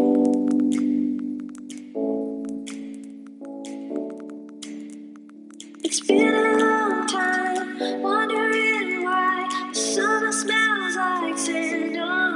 It's been a long time, wondering why the summer smells like sand on